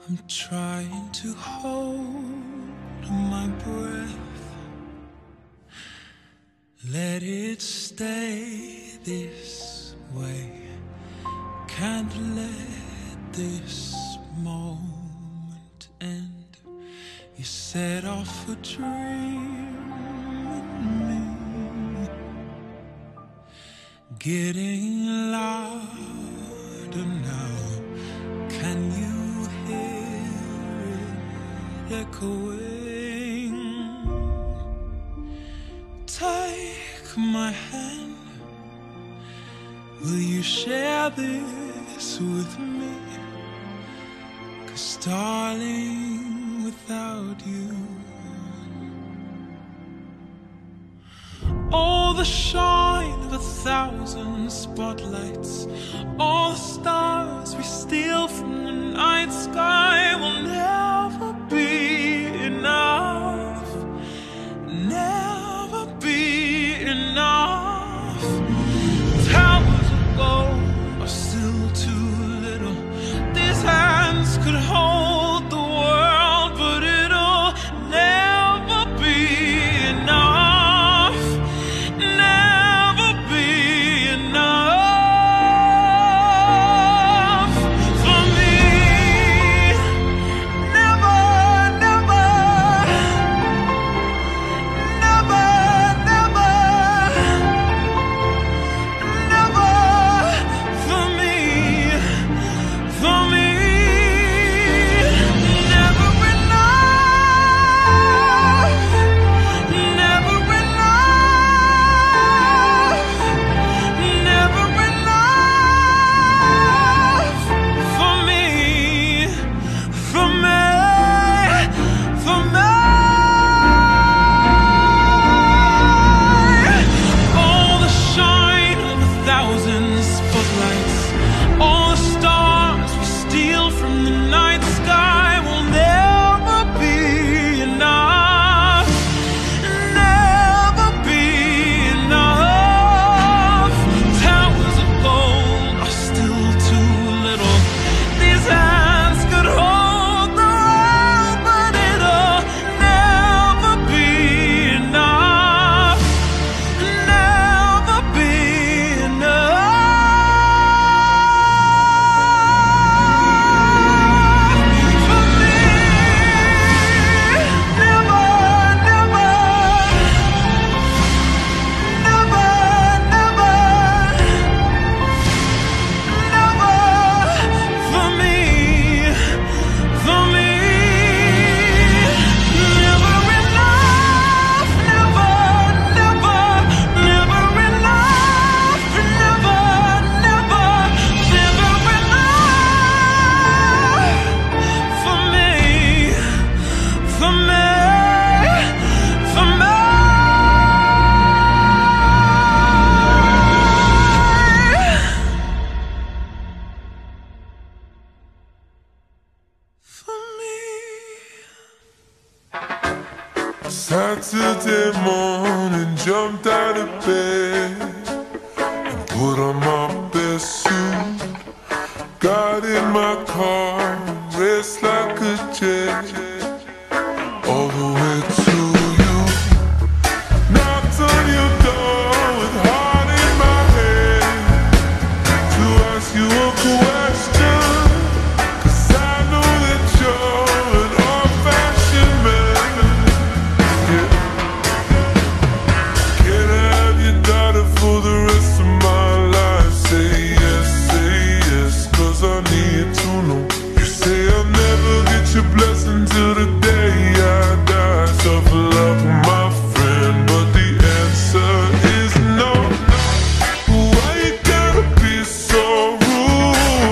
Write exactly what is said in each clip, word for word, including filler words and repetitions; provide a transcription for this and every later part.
I'm trying to hold my breath, let it stay this way. Can't let this moment end. You set off a dream in me, getting louder now. Can you hear it echoing? Take my hand, will you share this with me? 'Cause darling, without you, all the shine of a thousand spotlights, all the stars we steal from the night sky will never be enough, never be enough. Towers of gold are still too little. These hands could hold the world, but it'll never be enough, never be enough for me. Never, never, never, never, never for me, for me. Never enough, never enough, never enough for me, for me, for me. All the shine of a thousand spotlights, all the stars we steal from the night sky will never be enough, never be enough. Towers of gold are still too little. These hands could hold the world, but it'll never be enough, never be enough for me. Never, never, never, never, never for me, for me. Never enough, never, never, never enough, never, never, never enough for me, for me, for me. For me. Saturday morning, jumped out of bed and put on my best suit. Got in my car and raced like a jet all the way to you. Knocked on your door with heart in my head to ask you a question, 'cause I know that you're an old-fashioned man. Yeah. Can I have your daughter for the rest of my life? Say yes, say yes, 'cause I need to know. You say I'll never get your blessing till the day I die. Suffer love with my friend, but the answer is no. Why you gotta be so rude?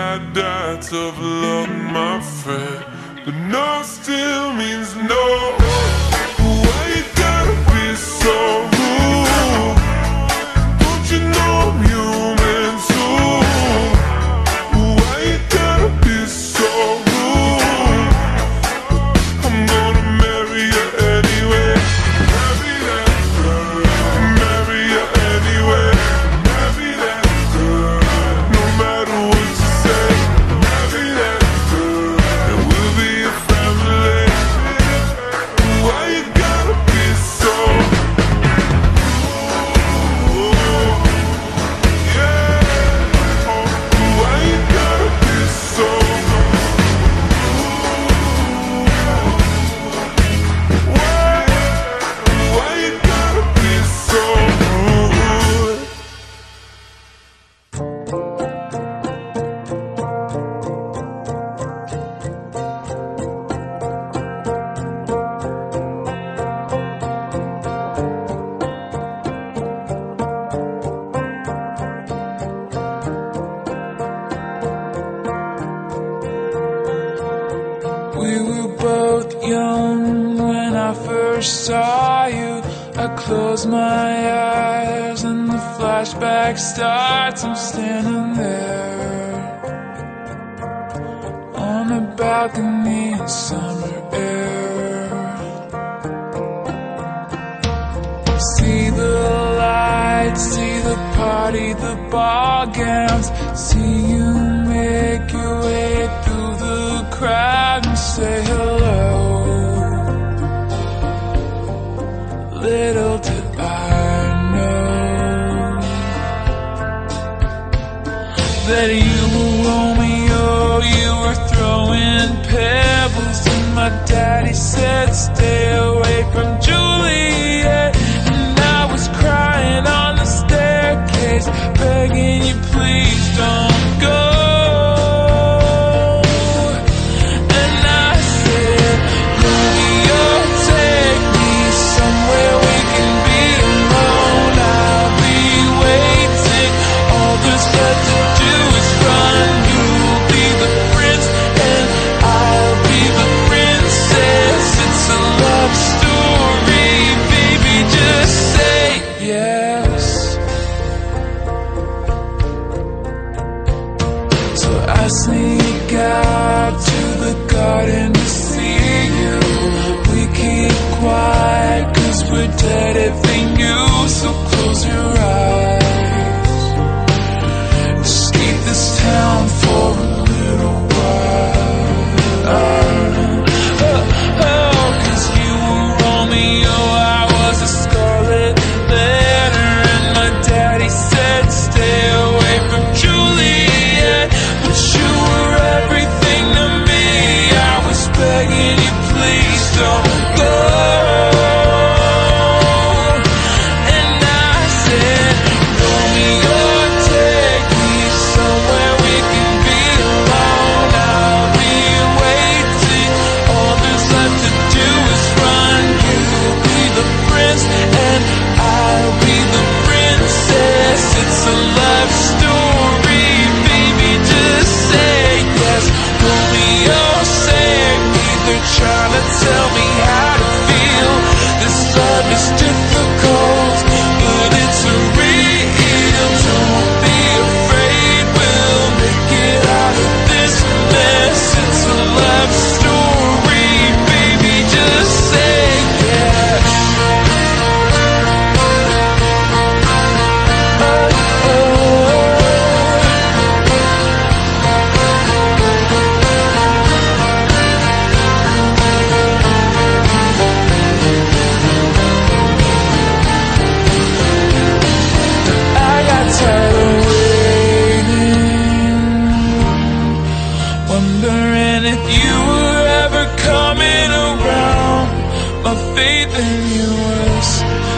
bad dots of love, my friend. But no still means no. Why you gotta be so rude? Don't you know I'm human too? Why you gotta be so rude? I'm gonna marry you anyway. Marry that girl. Marry you anyway. Marry that girl. No matter what you say. Marry that girl. And we'll be a family. Why you gotta be so rude? Yeah. Why you gotta be so Why? Why you gotta be so rude? We were both young when I first saw you. I close my eyes and the flashback starts. I'm standing there on a balcony in summer air. See the lights, see the party, the ball gowns. See you make your way through the crowd and say hello. Little did I know that you were Romeo, you were throwing pebbles, and my daddy said stay away from Juliet. And I was crying on the staircase, begging you please don't go. And I said, Romeo, take me somewhere we can be alone. I'll be waiting. All there's left to do is run. You'll be the prince and I'll be the princess. It's a love story, baby, just say yes. So I sneak out to the garden to see you. We keep quiet cause we're dead if they knew. So close your eyes, escape this town for a little while. Oh, oh, cause you were Romeo, I was a scarlet letter. And my daddy said stay away from Juliet. But you were everything to me. I was begging you please don't go. And I said, Romeo, take me somewhere we can be alone. I'll be waiting. All there's left to do is run. You'll be the prince and I'll be the princess. It's a love story, baby, just say yes. Romeo, save me. They're trying to tell me how to feel. This love is difficult, but it's real. Don't be afraid, we'll make it out of this mess. It's a love story, baby, just say yes. Oh, oh. I got tired of waiting, wondering if you were ever coming around. My faith in you was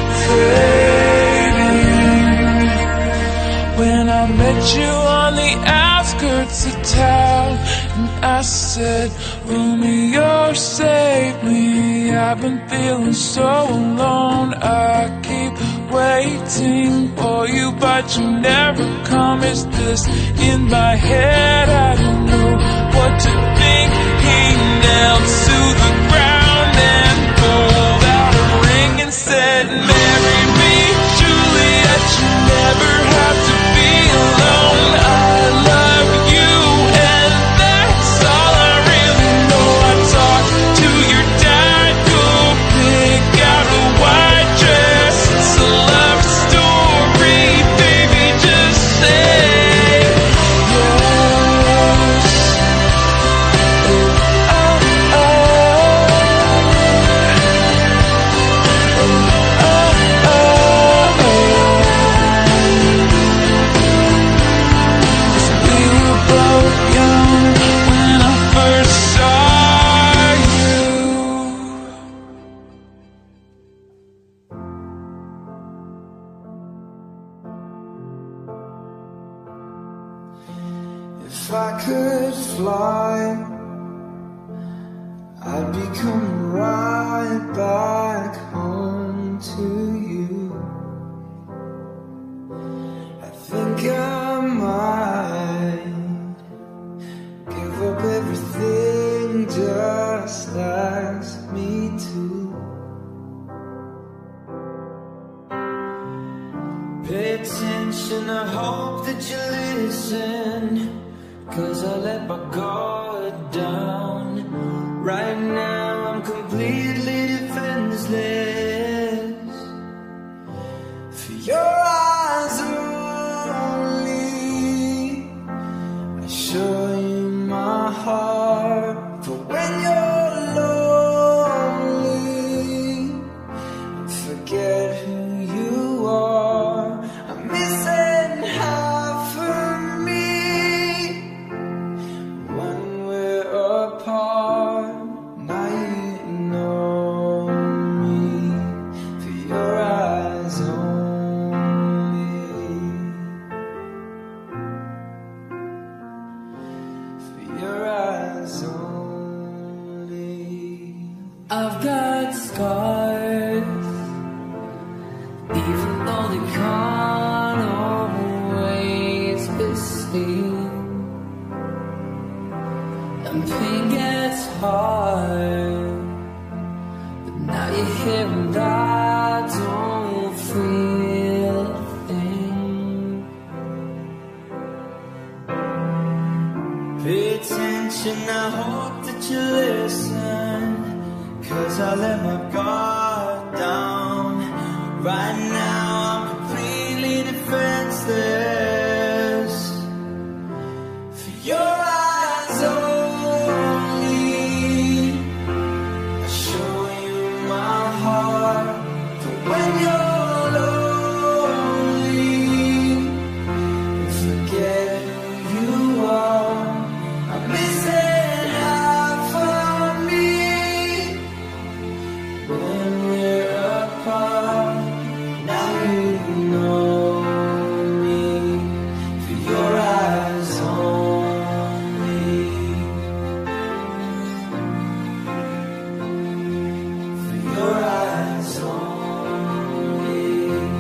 fading when I met you on the outskirts of town. And I said, Romeo, save me. I've been feeling so alone. I keep waiting for you, but you never come. Is this in my head? I don't know what to think. He knelt to the ground and pulled out a ring and said, marry me, Juliet, you never have to be alone. I love you, and that's all I really know. I talked to your dad, you'll pick out a white dress. It's a love story, baby, just say yes. Oh, oh, oh. Oh, oh, oh. 'Cause we were both young when I first saw you. If I could fly, I'd be coming right back home to you. I think I might give up everything, just ask me to. Pay attention, I hope that you listen, 'cause I let my guard down. Right now I'm completely defenseless. For your eyes only, I show you my heart. For when you're lonely, forget who you are. I'm missing half of me when we're apart. Now you know me, for your eyes only, for your eyes only. I've got scars, even though they can't always be seen. And pain gets hard, but now you're here and I don't feel a thing. Pay attention, I hope that you listen, 'cause I let my guard down. Right now I'm completely defenseless. For your eyes only, I show you my heart. For when you're lonely, forget who you are. I'm missing half of me when we're apart. Now you know me, for your eyes only, for your eyes only.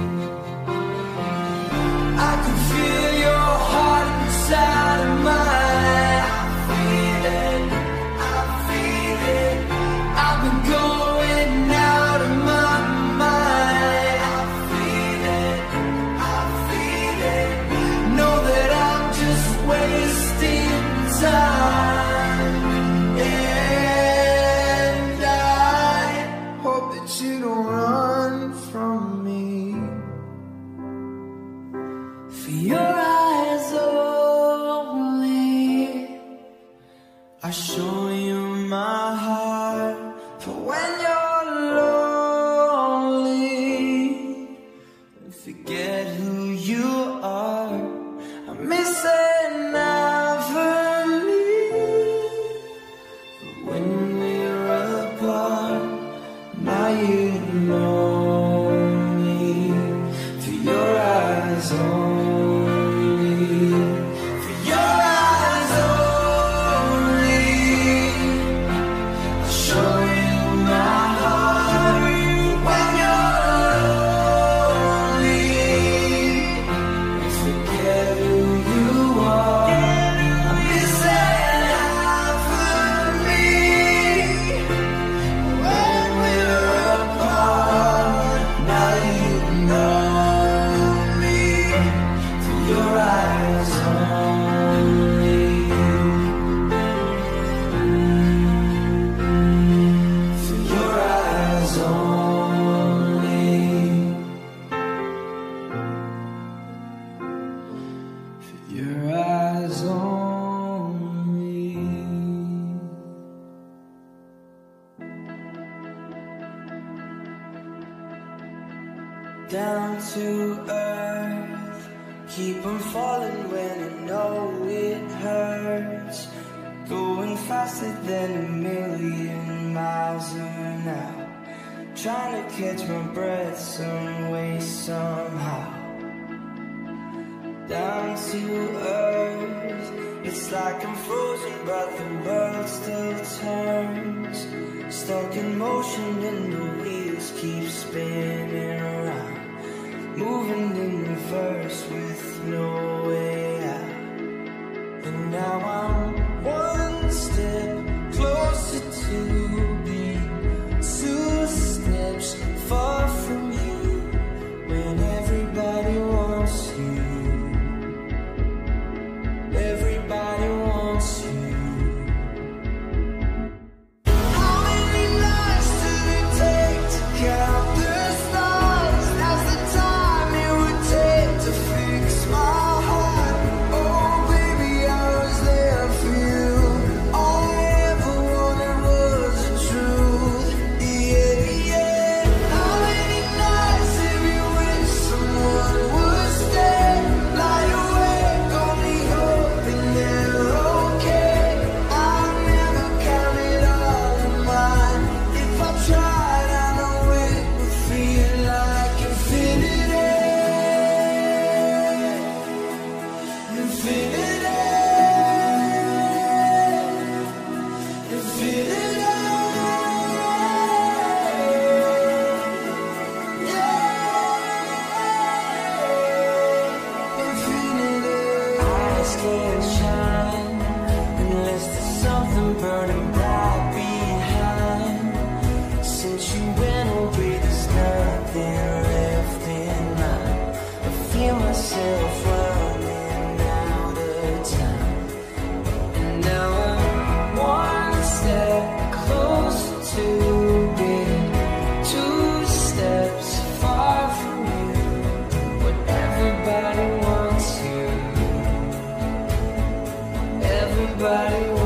I can feel your heart inside of mine. I feel it, I feel it. I've been going out of my mind. I feel it, I feel it. Know that I'm just wasting time, and I hope that you don't run from me. For your eyes only, I show you my heart. For when you're lonely, forget who you are. I'm missing out for me. When we're apart, now you know me, for your eyes only, for your eyes only. down to earth. Keep on falling when I know it hurts. Going faster than a million miles an hour. Trying to catch my breath some way, somehow. Down to earth. It's like I'm frozen but the world still turns. Stuck in motion and the wheels keep spinning around. Moving in reverse with no way out. And now I'm one step closer to being two steps far from you. When everybody wants you, everybody wants you. How many nights did it take to count the stars? That's the time it would take to fix my heart. Oh baby, I was there for you. All I ever wanted was the truth. Yeah, yeah. How many nights have you wished someone would stay? Lie awake, only hoping they're okay. I'll never count it all in mine. If I tried, I know it would feel like infinity. Infinity. Infinity. Yeah. Infinity. Eyes can't shine unless there's something burning right behind. Since you went away, there's nothing left in mine. I feel myself running out of time. And now I'm one step closer to being two steps far from you. But everybody wants you. Everybody wants you.